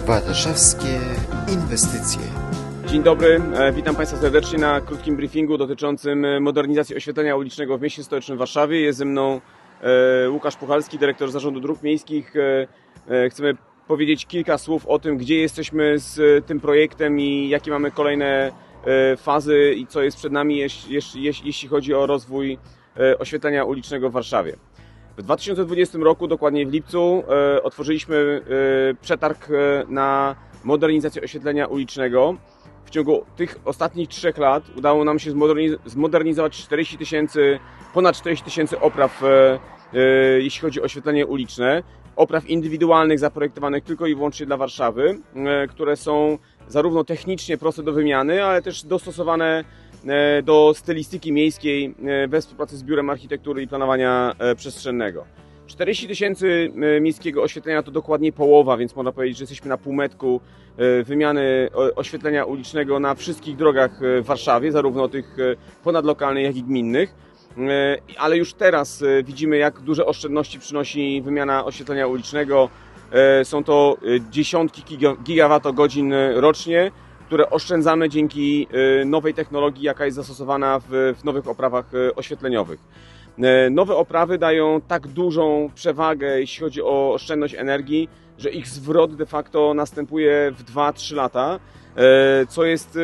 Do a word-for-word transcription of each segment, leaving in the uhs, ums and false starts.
Warszawskie inwestycje. Dzień dobry, witam Państwa serdecznie na krótkim briefingu dotyczącym modernizacji oświetlenia ulicznego w mieście stołecznym Warszawie. Jest ze mną Łukasz Puchalski, dyrektor Zarządu Dróg Miejskich. Chcemy powiedzieć kilka słów o tym, gdzie jesteśmy z tym projektem i jakie mamy kolejne fazy i co jest przed nami, jeśli chodzi o rozwój oświetlenia ulicznego w Warszawie. W dwa tysiące dwudziestym roku, dokładnie w lipcu, otworzyliśmy przetarg na modernizację oświetlenia ulicznego. W ciągu tych ostatnich trzech lat udało nam się zmodernizować czterdzieści tysięcy, ponad czterdzieści tysięcy opraw, jeśli chodzi o oświetlenie uliczne. Opraw indywidualnych zaprojektowanych tylko i wyłącznie dla Warszawy, które są zarówno technicznie proste do wymiany, ale też dostosowane do stylistyki miejskiej we współpracy z Biurem Architektury i Planowania Przestrzennego. czterdzieści tysięcy miejskiego oświetlenia to dokładnie połowa, więc można powiedzieć, że jesteśmy na półmetku wymiany oświetlenia ulicznego na wszystkich drogach w Warszawie, zarówno tych ponadlokalnych, jak i gminnych. Ale już teraz widzimy, jak duże oszczędności przynosi wymiana oświetlenia ulicznego. Są to dziesiątki gigawattogodzin rocznie, które oszczędzamy dzięki nowej technologii, jaka jest zastosowana w, w nowych oprawach oświetleniowych. Nowe oprawy dają tak dużą przewagę, jeśli chodzi o oszczędność energii, że ich zwrot de facto następuje w dwa trzy lata, co jest,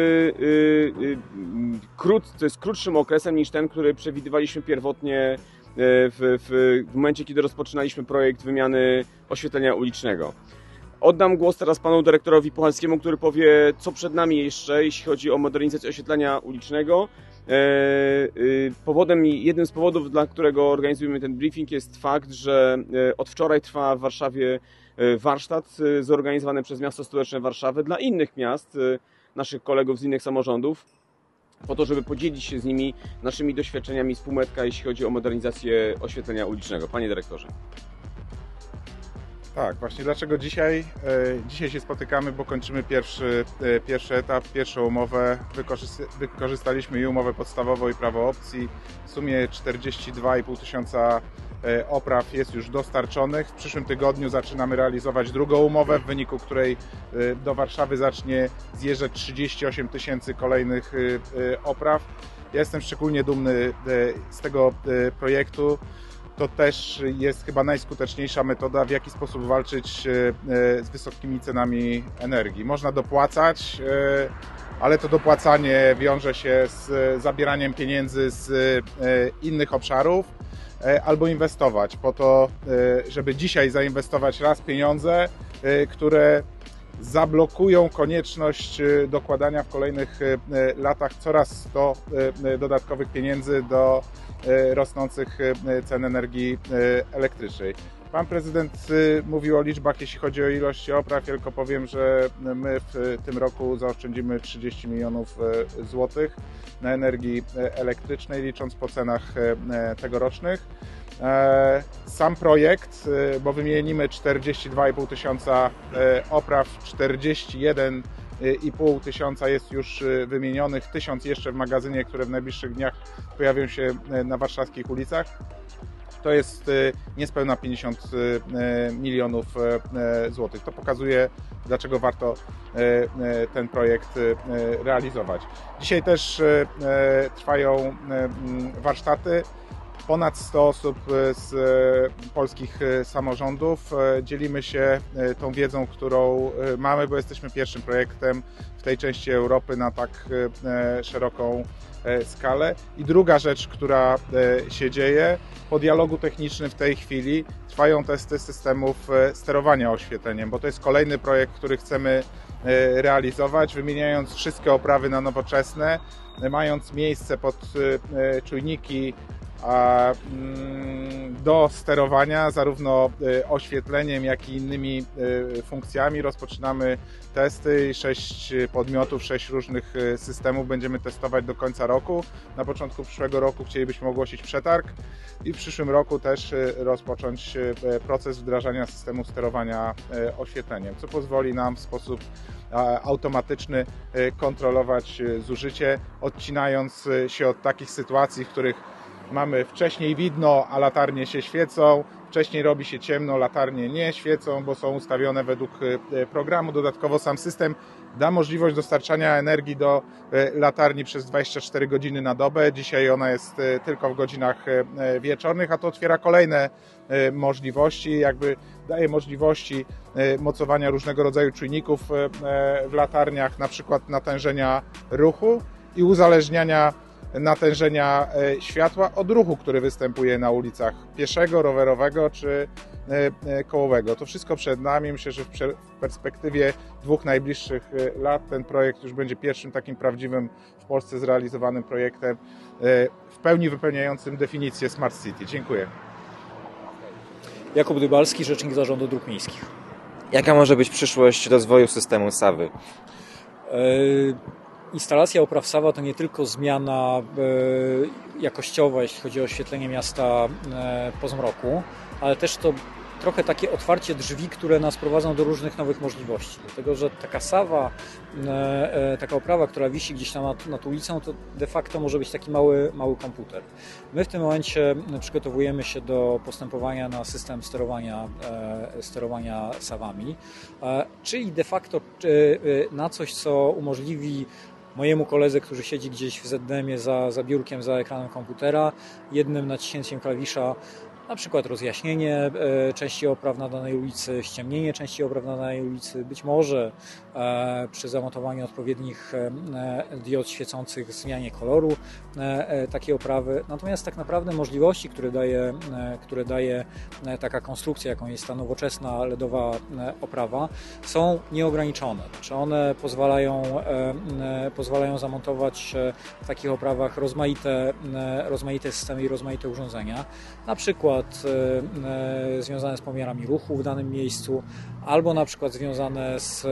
krót, to jest krótszym okresem niż ten, który przewidywaliśmy pierwotnie w, w, w momencie, kiedy rozpoczynaliśmy projekt wymiany oświetlenia ulicznego. Oddam głos teraz panu dyrektorowi Puchalskiemu, który powie, co przed nami jeszcze, jeśli chodzi o modernizację oświetlenia ulicznego. Powodem, jednym z powodów, dla którego organizujemy ten briefing, jest fakt, że od wczoraj trwa w Warszawie warsztat zorganizowany przez Miasto Stołeczne Warszawy dla innych miast, naszych kolegów z innych samorządów, po to, żeby podzielić się z nimi naszymi doświadczeniami z półmetka, jeśli chodzi o modernizację oświetlenia ulicznego. Panie dyrektorze. Tak, właśnie dlaczego dzisiaj? E, dzisiaj się spotykamy, bo kończymy pierwszy, e, pierwszy etap, pierwszą umowę. Wykorzyst wykorzystaliśmy i umowę podstawową i prawo opcji. W sumie czterdzieści dwa i pół tysiąca e, opraw jest już dostarczonych. W przyszłym tygodniu zaczynamy realizować drugą umowę, w wyniku której e, do Warszawy zacznie zjeżdżać trzydzieści osiem tysięcy kolejnych e, e, opraw. Ja jestem szczególnie dumny e, z tego e, projektu. To też jest chyba najskuteczniejsza metoda, w jaki sposób walczyć z wysokimi cenami energii. Można dopłacać, ale to dopłacanie wiąże się z zabieraniem pieniędzy z innych obszarów, albo inwestować po to, żeby dzisiaj zainwestować raz pieniądze, które zablokują konieczność dokładania w kolejnych latach coraz to dodatkowych pieniędzy do rosnących cen energii elektrycznej. Pan prezydent mówił o liczbach, jeśli chodzi o ilość opraw. Ja tylko powiem, że my w tym roku zaoszczędzimy trzydzieści milionów złotych na energii elektrycznej, licząc po cenach tegorocznych. Sam projekt, bo wymienimy czterdzieści dwa i pół tysiąca opraw, czterdzieści jeden i pół tysiąca jest już wymienionych, tysiąc jeszcze w magazynie, które w najbliższych dniach pojawią się na warszawskich ulicach. To jest niespełna pięćdziesiąt milionów złotych. To pokazuje, dlaczego warto ten projekt realizować. Dzisiaj też trwają warsztaty. Ponad sto osób z polskich samorządów. Dzielimy się tą wiedzą, którą mamy, bo jesteśmy pierwszym projektem w tej części Europy na tak szeroką skalę. I druga rzecz, która się dzieje, po dialogu technicznym w tej chwili trwają testy systemów sterowania oświetleniem, bo to jest kolejny projekt, który chcemy realizować, wymieniając wszystkie oprawy na nowoczesne, mając miejsce pod czujniki do sterowania zarówno oświetleniem, jak i innymi funkcjami. Rozpoczynamy testy i sześć podmiotów, sześć różnych systemów będziemy testować do końca roku. Na początku przyszłego roku chcielibyśmy ogłosić przetarg i w przyszłym roku też rozpocząć proces wdrażania systemu sterowania oświetleniem, co pozwoli nam w sposób automatyczny kontrolować zużycie, odcinając się od takich sytuacji, w których mamy wcześniej widno, a latarnie się świecą. W Wcześniej robi się ciemno, latarnie nie świecą, bo są ustawione według programu. Dodatkowo sam system da możliwość dostarczania energii do latarni przez dwadzieścia cztery godziny na dobę. Dzisiaj ona jest tylko w godzinach wieczornych, a to otwiera kolejne możliwości, jakby daje możliwości mocowania różnego rodzaju czujników w latarniach, na przykład natężenia ruchu i uzależniania natężenia światła od ruchu, który występuje na ulicach pieszego, rowerowego czy kołowego. To wszystko przed nami. Myślę, że w perspektywie dwóch najbliższych lat ten projekt już będzie pierwszym takim prawdziwym w Polsce zrealizowanym projektem w pełni wypełniającym definicję Smart City. Dziękuję. Jakub Dybalski, rzecznik Zarządu Dróg Miejskich. Jaka może być przyszłość rozwoju systemu SAWy? Yy... Instalacja opraw SAWA to nie tylko zmiana jakościowa, jeśli chodzi o oświetlenie miasta po zmroku, ale też to trochę takie otwarcie drzwi, które nas prowadzą do różnych nowych możliwości. Dlatego, że taka SAWA, taka oprawa, która wisi gdzieś tam nad, nad ulicą, to de facto może być taki mały, mały komputer. My w tym momencie przygotowujemy się do postępowania na system sterowania, sterowania SAWami, czyli de facto na coś, co umożliwi mojemu koledze, który siedzi gdzieś w Z D M-ie za, za biurkiem, za ekranem komputera, jednym naciśnięciem klawisza, na przykład rozjaśnienie e, części opraw na danej ulicy, ściemnienie części opraw na danej ulicy, być może e, przy zamontowaniu odpowiednich e, diod świecących zmianie koloru e, e, takiej oprawy. Natomiast tak naprawdę możliwości, które daje, e, które daje e, taka konstrukcja, jaką jest ta nowoczesna LEDowa e, oprawa, są nieograniczone. Znaczy one pozwalają, e, e, pozwalają zamontować e, w takich oprawach rozmaite, e, rozmaite systemy i rozmaite urządzenia. Na przykład E, związane z pomiarami ruchu w danym miejscu, albo na przykład związane z,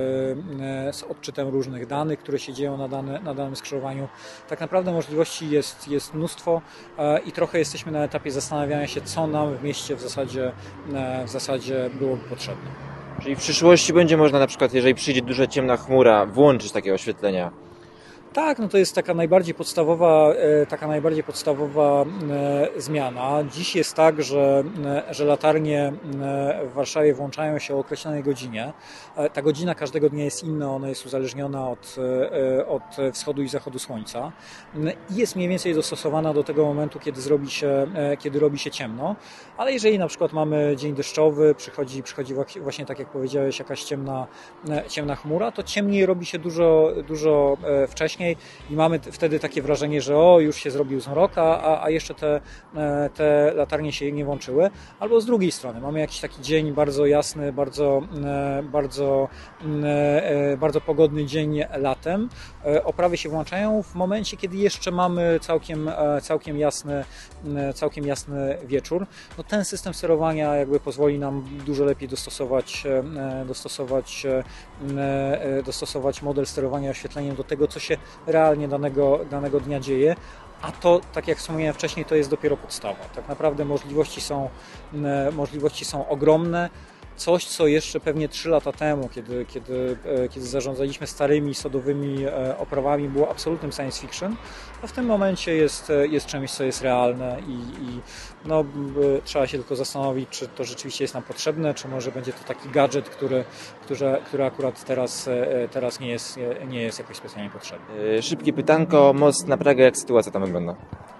e, z odczytem różnych danych, które się dzieją na, dane, na danym skrzyżowaniu. Tak naprawdę możliwości jest, jest mnóstwo e, i trochę jesteśmy na etapie zastanawiania się, co nam w mieście w zasadzie, e, w zasadzie byłoby potrzebne. Czyli w przyszłości będzie można na przykład, jeżeli przyjdzie duża ciemna chmura, włączyć takie oświetlenia? Tak, no to jest taka najbardziej podstawowa, taka najbardziej podstawowa zmiana. Dziś jest tak, że, że latarnie w Warszawie włączają się o określonej godzinie. Ta godzina każdego dnia jest inna, ona jest uzależniona od, od wschodu i zachodu słońca i jest mniej więcej dostosowana do tego momentu, kiedy zrobi się, kiedy robi się ciemno. Ale jeżeli na przykład mamy dzień deszczowy, przychodzi, przychodzi właśnie tak jak powiedziałeś, jakaś ciemna, ciemna chmura, to ciemniej robi się dużo, dużo wcześniej i mamy wtedy takie wrażenie, że o, już się zrobił zmrok, a, a jeszcze te, te latarnie się nie włączyły. Albo z drugiej strony mamy jakiś taki dzień bardzo jasny, bardzo, bardzo, bardzo pogodny dzień latem. Oprawy się włączają w momencie, kiedy jeszcze mamy całkiem, całkiem, jasny, całkiem jasny wieczór. No ten system sterowania jakby pozwoli nam dużo lepiej dostosować, dostosować, dostosować model sterowania oświetleniem do tego, co się realnie danego, danego dnia dzieje, a to, tak jak wspomniałem wcześniej, to jest dopiero podstawa. Tak naprawdę możliwości są, możliwości są ogromne. Coś, co jeszcze pewnie trzy lata temu, kiedy, kiedy, kiedy zarządzaliśmy starymi, sodowymi oprawami, było absolutnym science fiction, a w tym momencie jest, jest czymś, co jest realne i, i no, trzeba się tylko zastanowić, czy to rzeczywiście jest nam potrzebne, czy może będzie to taki gadżet, który, który, który akurat teraz, teraz nie, jest, nie jest jakoś specjalnie potrzebny. Szybkie pytanko, most na Pragę, jak sytuacja tam wygląda?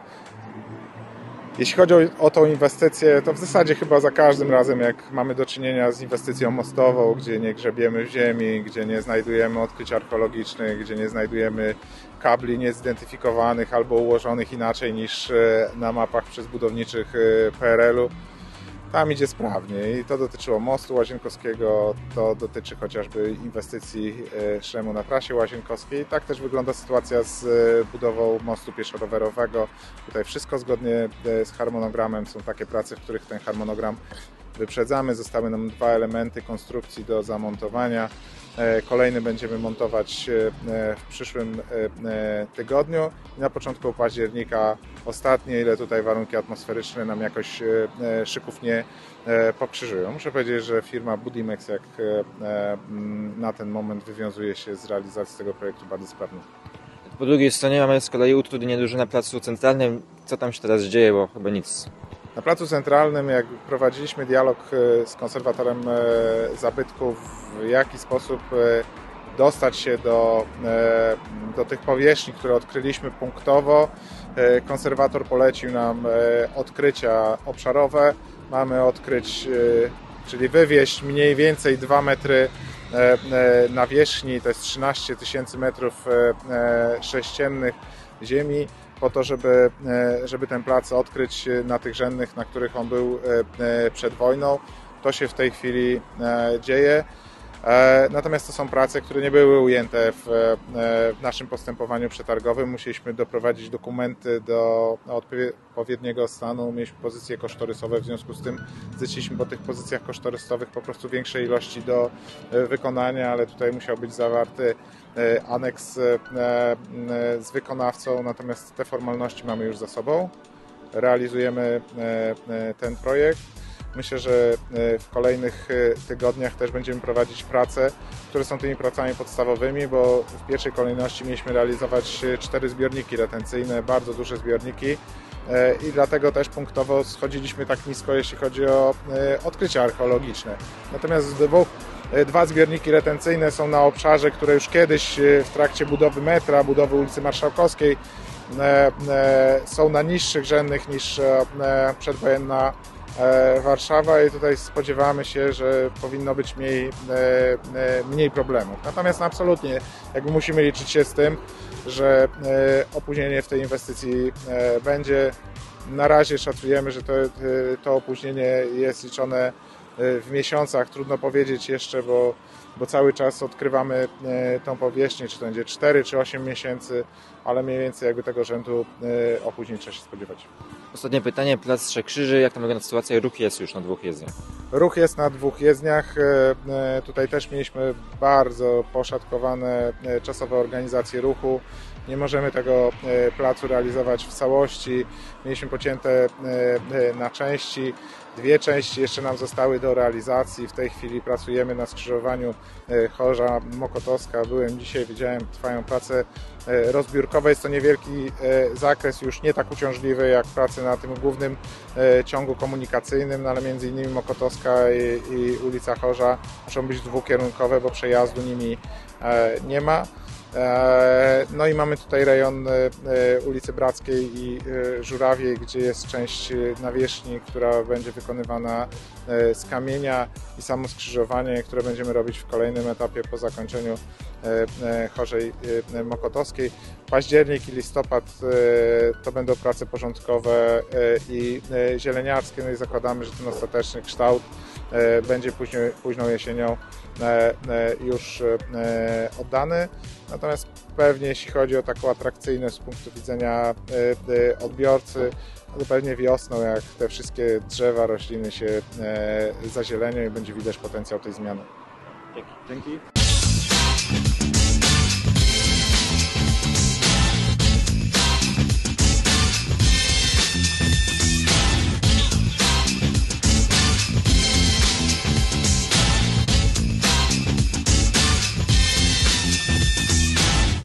Jeśli chodzi o, o tą inwestycję, to w zasadzie chyba za każdym razem, jak mamy do czynienia z inwestycją mostową, gdzie nie grzebiemy w ziemi, gdzie nie znajdujemy odkryć archeologicznych, gdzie nie znajdujemy kabli niezidentyfikowanych albo ułożonych inaczej niż na mapach przez budowniczych P R L u, tam idzie sprawnie i to dotyczyło mostu Łazienkowskiego, to dotyczy chociażby inwestycji szlemu na trasie łazienkowskiej. Tak też wygląda sytuacja z budową mostu pieszo-rowerowego. Tutaj wszystko zgodnie z harmonogramem. Są takie prace, w których ten harmonogram wyprzedzamy. Zostały nam dwa elementy konstrukcji do zamontowania. Kolejny będziemy montować w przyszłym tygodniu i na początku października ostatnie, ile tutaj warunki atmosferyczne nam jakoś szyków nie pokrzyżują. Muszę powiedzieć, że firma Budimex jak na ten moment wywiązuje się z realizacji tego projektu bardzo sprawnie. Po drugiej stronie mamy z kolei utrudnienie duże na placu centralnym. Co tam się teraz dzieje, bo chyba nic. Na Placu Centralnym, jak prowadziliśmy dialog z konserwatorem zabytków, w jaki sposób dostać się do, do tych powierzchni, które odkryliśmy punktowo, konserwator polecił nam odkrycia obszarowe. Mamy odkryć, czyli wywieźć mniej więcej dwa metry nawierzchni, to jest trzynaście tysięcy metrów sześciennych ziemi, po to, żeby, żeby ten plac odkryć na tych rzędnych, na których on był przed wojną. To się w tej chwili dzieje. Natomiast to są prace, które nie były ujęte w, w naszym postępowaniu przetargowym. Musieliśmy doprowadzić dokumenty do odpowiedniego stanu, mieliśmy pozycje kosztorysowe, w związku z tym zleciliśmy po tych pozycjach kosztorysowych po prostu większej ilości do wykonania, ale tutaj musiał być zawarty aneks z wykonawcą, natomiast te formalności mamy już za sobą. Realizujemy ten projekt. Myślę, że w kolejnych tygodniach też będziemy prowadzić prace, które są tymi pracami podstawowymi, bo w pierwszej kolejności mieliśmy realizować cztery zbiorniki retencyjne, bardzo duże zbiorniki i dlatego też punktowo schodziliśmy tak nisko, jeśli chodzi o odkrycia archeologiczne. Natomiast dwóch, dwa zbiorniki retencyjne są na obszarze, które już kiedyś w trakcie budowy metra, budowy ulicy Marszałkowskiej są na niższych rzędnych niż przedwojenna Warszawa i tutaj spodziewamy się, że powinno być mniej, mniej problemów. Natomiast absolutnie jakby musimy liczyć się z tym, że opóźnienie w tej inwestycji będzie. Na razie szacujemy, że to, to opóźnienie jest liczone w miesiącach, trudno powiedzieć jeszcze, bo, bo cały czas odkrywamy tą powierzchnię, czy to będzie cztery czy osiem miesięcy, ale mniej więcej jakby tego rzędu opóźnień trzeba się spodziewać. Ostatnie pytanie, Plac Trzech Krzyży, jak tam wygląda sytuacja? Ruch jest już na dwóch jezdniach. Ruch jest na dwóch jezdniach. Tutaj też mieliśmy bardzo poszatkowane czasowe organizacje ruchu. Nie możemy tego placu realizować w całości. Mieliśmy pocięte na części. Dwie części jeszcze nam zostały do realizacji. W tej chwili pracujemy na skrzyżowaniu Chorza Mokotowska. Byłem dzisiaj, widziałem, trwają prace rozbiórkowe. Jest to niewielki zakres, już nie tak uciążliwy jak prace na tym głównym ciągu komunikacyjnym, no ale między innymi Mokotowska i, i ulica Chorza muszą być dwukierunkowe, bo przejazdu nimi nie ma. No i mamy tutaj rejon ulicy Brackiej i Żurawiej, gdzie jest część nawierzchni, która będzie wykonywana z kamienia i samo skrzyżowanie, które będziemy robić w kolejnym etapie po zakończeniu Chorzej Mokotowskiej. Październik i listopad to będą prace porządkowe i zieleniarskie, no i zakładamy, że ten ostateczny kształt będzie później, późną jesienią już oddany. Natomiast pewnie jeśli chodzi o taką atrakcyjność z punktu widzenia odbiorcy, to pewnie wiosną, jak te wszystkie drzewa, rośliny się zazielenią i będzie widać potencjał tej zmiany. Dzięki. Dzięki.